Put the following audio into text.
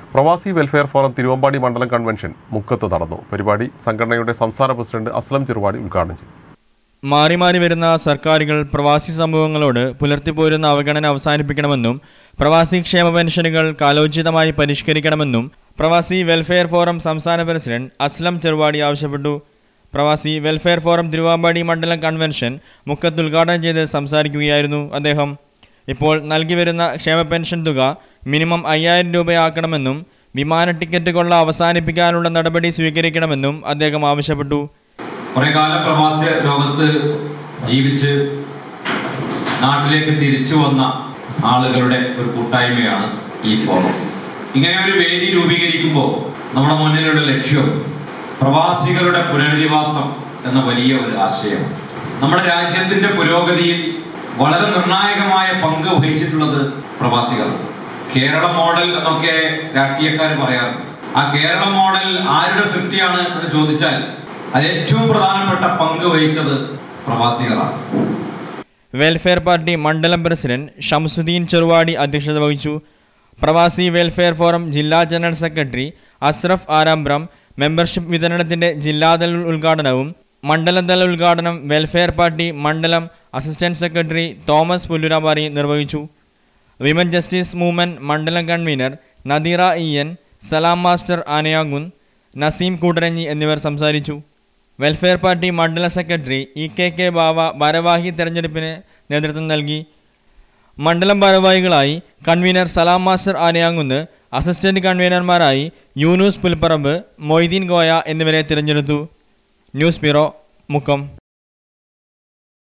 പ്രവാസി welfare forum Thiruvambady മണ്ഡലം convention മുക്കത്ത് നടന്നു. പരിപാടി സംഘടനയുടെ സംസ്ഥാന പ്രസിഡന്റ് അസ്ലം ചെറുവാടി ഉദ്ഘാടനം ചെയ്തു. മാറി മാറി വരുന്ന സർക്കാരുകൾ പ്രവാസി സമൂഹങ്ങളോട് പുലർത്തിപ്പോരുന്ന അവഗണന അവസാനിപ്പിക്കണമെന്നും പ്രവാസി ക്ഷേമ പെൻഷനുകൾ കാലോചിതമായി പരിഷ്കരിക്കണമെന്നും പ്രവാസി വെൽഫെയർ ഫോറം സംസ്ഥാന പ്രസിഡന്റ് അസ്ലം ചെറുവാടി ആവശ്യപ്പെട്ടു. പ്രവാസി വെൽഫെയർ ഫോറം തിരുവമ്പാടി മണ്ഡലം കൺവെൻഷൻ മുക്കത്ത് ഉദ്ഘാടനം ചെയ്ത് സംസാരിക്കുകയായിരുന്നു അദ്ദേഹം. ഇപ്പോൾ നൽകി വരുന്ന ക്ഷേമ പെൻഷൻ തുക മിനിമം 5000 രൂപയാക്കണമെന്നും വിമാന ടിക്കറ്റ് കൊള്ള അവസാനിപ്പിക്കാനുള്ള നടപടി സ്വീകരിക്കണമെന്നും അദ്ദേഹം ആവശ്യപ്പെട്ടു. കുറെ കാലം പ്രവാസി ലോകത്ത് ജീവിച്ച് നാട്ടിലേക്ക് തിരിച്ചു വന്ന ആളുകളുടെ ഒരു കൂട്ടായ്മയാണ് ഈ ഫോറം. ഇങ്ങനെ ഒരു വേദി രൂപീകരിക്കുമ്പോൾ നമ്മുടെ മുന്നിലുള്ള ലക്ഷ്യം പ്രവാസികളുടെ പുനരധിവാസം എന്ന വലിയ ഒരു ആശയം. നമ്മുടെ രാജ്യത്തിന്റെ പുരോഗതിയിൽ വളരെ നിർണായകമായ പങ്ക് വഹിച്ചിട്ടുള്ളത് പ്രവാസികളാണ്. കേരള മോഡൽ എന്നൊക്കെ രാഷ്ട്രീയക്കാർ പറയാറുണ്ട്. ആ കേരള മോഡൽ ആരുടെ സൃഷ്ടിയാണ് എന്ന് ചോദിച്ചാൽ അത് ഏറ്റവും പ്രധാനപ്പെട്ട പങ്ക് വഹിച്ചത് പ്രവാസികളാണ്. വെൽഫെയർ പാർട്ടി മണ്ഡലം പ്രസിഡന്റ് ഷംസുദ്ദീൻ ചെറുവാടി അധ്യക്ഷത വഹിച്ചു. പ്രവാസി വെൽഫെയർ ഫോറം ജില്ലാ general secretary Asraf Arampram membership വിതരണത്തിന്റെ ജില്ലാതല ഉദ്ഘാടനവും മണ്ഡലതല ഉദ്ഘാടനം വെൽഫെയർ പാർട്ടി മണ്ഡലം അസിസ്റ്റന്റ് സെക്രട്ടറി തോമസ് പുല്ലുരാപാറി നിർവഹിച്ചു. വിമൻ ജസ്റ്റിസ് മൂവ്മെന്റ് മണ്ഡലം കൺവീനർ നദീറ ഇയൻ, സലാം മാസ്റ്റർ ആനയാങ്കുൻ, നസീം കൂട്ടരഞ്ഞി എന്നിവർ സംസാരിച്ചു. വെൽഫെയർ പാർട്ടി മണ്ഡല സെക്രട്ടറി EKK ബാവ ഭാരവാഹി തെരഞ്ഞെടുപ്പിന് നേതൃത്വം നൽകി. മണ്ഡലം ഭാരവാഹികളായി convener Salam master Anayamkunnu, assistant കൺവീനർമാരായി യൂനുസ് പുൽപ്പറമ്പ്, മൊയ്തീൻ കോയ എന്നിവരെ തിരഞ്ഞെടുത്തു. News bureau, Mukkam.